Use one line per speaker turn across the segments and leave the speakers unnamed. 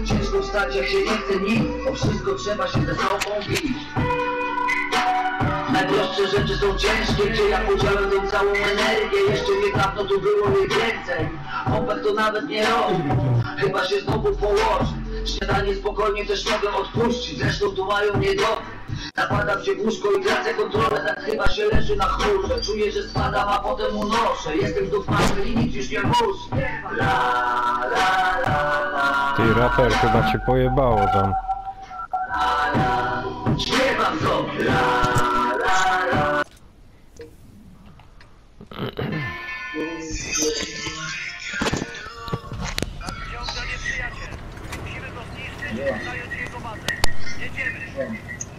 Ciężko wstać jak się nie chce nic, o wszystko trzeba się ze sobą bić. Najprostsze rzeczy są ciężkie, gdzie ja podziałem tą całą energię. Jeszcze niedawno tu było jej więcej. Chłopak to nawet nie robi, chyba się znowu położy. Śniadanie spokojnie też mogę odpuścić, zresztą tu mają niedobrze. Napadam się w łóżko i tracę kontrolę, tak chyba się leży na chmurze. Czuję, że spadam, a potem unoszę. Jestem znów martwy i nic już nie muszę. La la la la.
Ty raper, chyba cię pojebało tam.
La la. Śpiewam sobie. La la la.
Nadciąga nieprzyjaciel. Musimy go zniszczyć, zająć jego bazę. Jedziemy.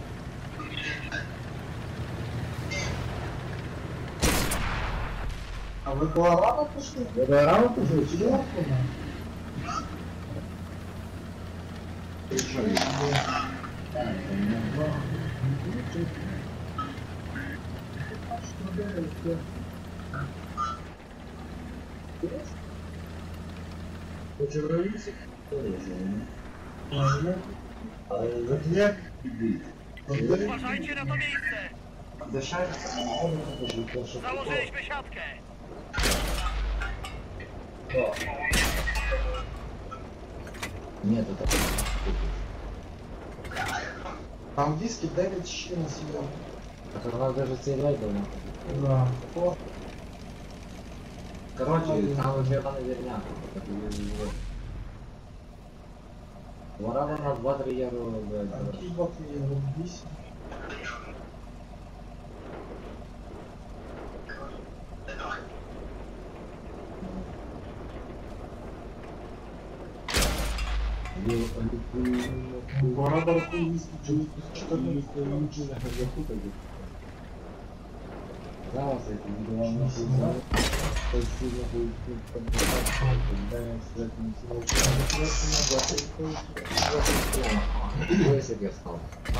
A wy koło rana poszli? Do rana poszli, czy do Czy w rolnicy? To jest, nie? Ale za dwie?
Uważajcie na to miejsce. Założyliśmy siatkę.
Nie, to tak. По-английски Дэвид Щи на себя.
Это надо даже стрелять давно.
Да.
Короче, там выбирали верняк. Ворава на 2-3 евро.
Какие 2 евро? 10? Ворава английский, 14
Зараз это индивидуально сильно. То есть сильно будет когда я встретил сегодня. Если я стал.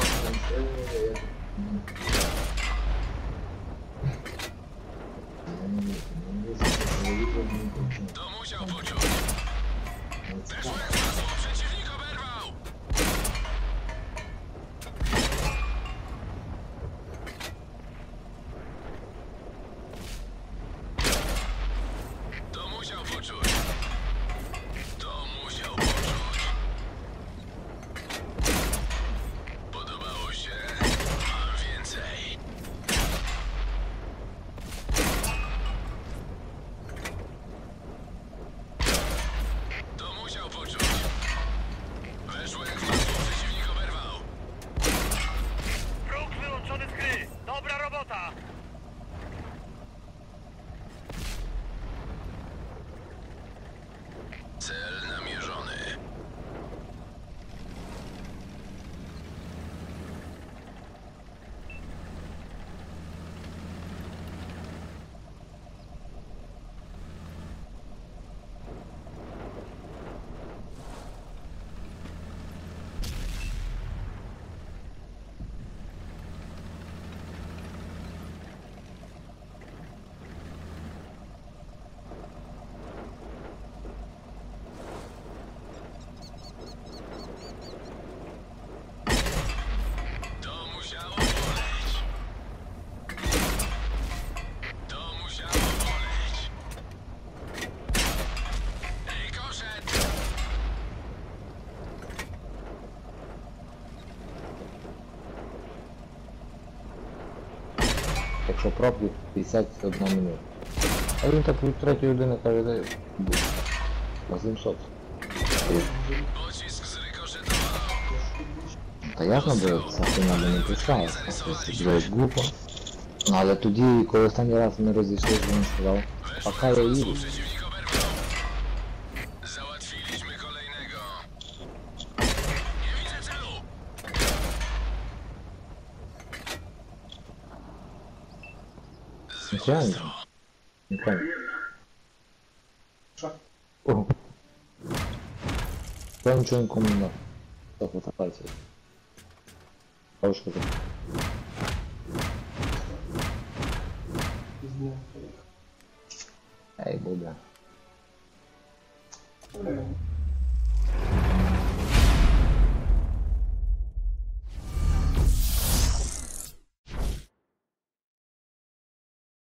To musiał poczuć. Weszło jak masło, przeciwnik oberwał. To musiał poczuć. To musiał poczuć. Podobało się. Mam więcej. To musiał poczuć. Weszło jak masło, przeciwnik oberwał.
Wróg wyłączony z gry. Dobra robota.
Cel namierzony. To musiało boleć. To musiało boleć. Rykoszet.
Якщо пробки 51 минута. А він так від третьої людини каже, де був. На 700.
Pocisk zrykoszytował.
Та ясно було, це фінально не писав. Це глупо. Ну, але тоді, коли останній раз ми розійшлися, він сказав,
Weszło
пока
jak
я
masło,
їду.
przeciwnik oberwał. Załatwiliśmy kolejnego. Nie widzę celu.
Звичайно. Не пам'ятаю. О. Я нічого нікому не дав. Так, фотографія. Бабушка так. Ей, буде.